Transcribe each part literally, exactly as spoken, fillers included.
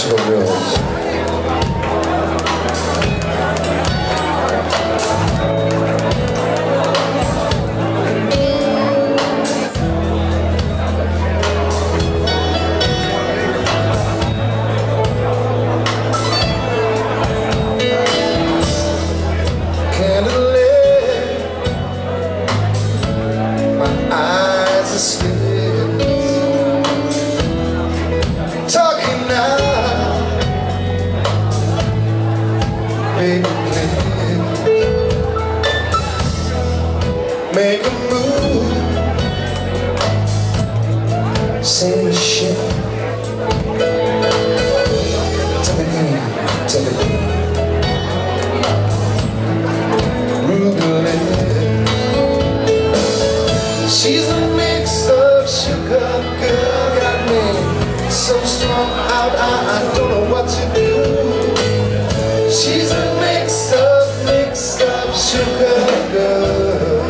Mexico girls. Make a move, say the shit. Take it in, take it in. Ruby, she's a mix of sugar girl, got me so strong out, I, I don't know what to do. She's a mix of, mix of sugar girl.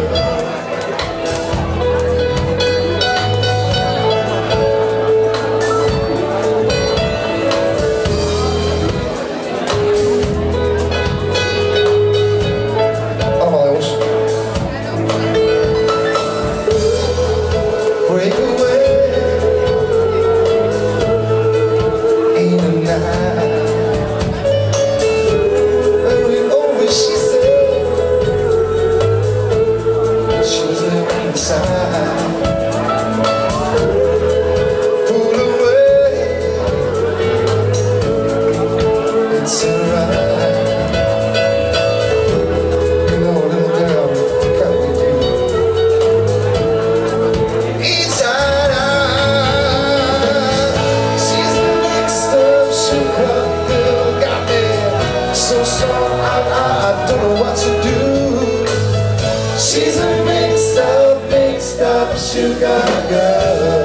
She's a mixed up, mixed up sugar girl.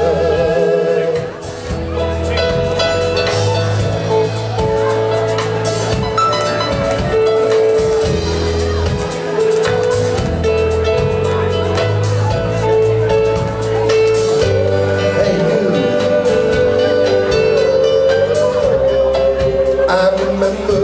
Hey you, I remember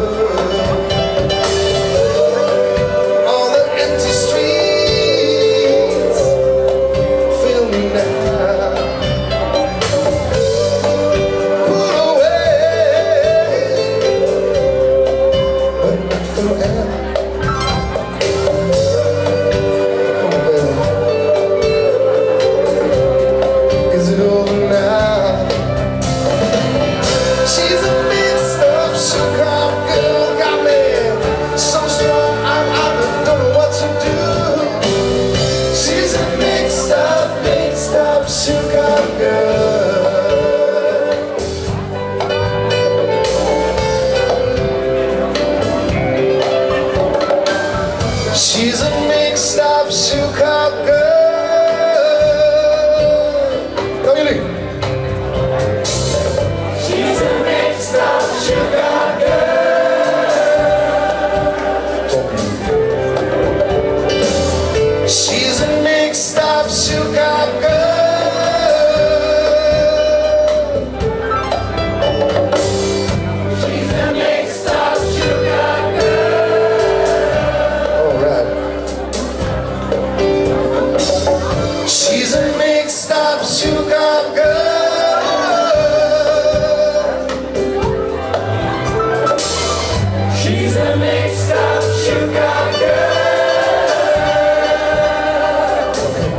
She's a mixed up sugar girl. Come Willy. She's a mixed up sugar girl. Talking. She's a mixed up sugar girl. She's a mixed up sugar girl. She's a mixed up sugar girl. She's a mixed up sugar girl.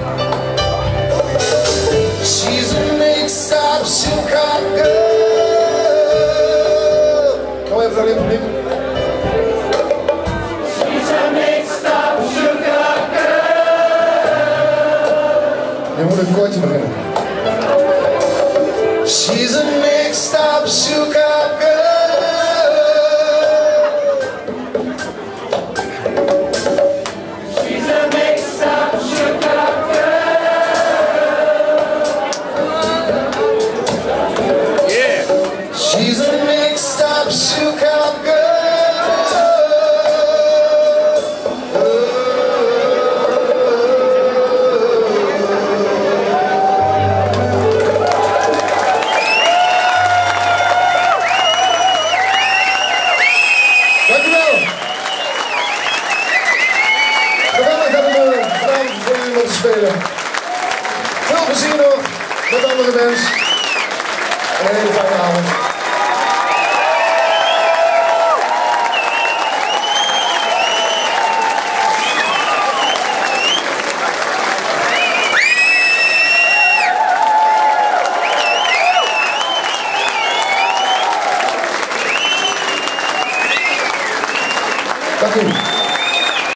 She's a mixed up sugar girl. Come on, everybody. She's a mixed up sugar girl. Je moet een koortje beginnen. She's a mixed up sugar girl. She's a mixed up sugar girl. Yeah. She's a mixed up sugar girl. spelen. Veel plezier nog met andere mensen. Een hele fijne avond.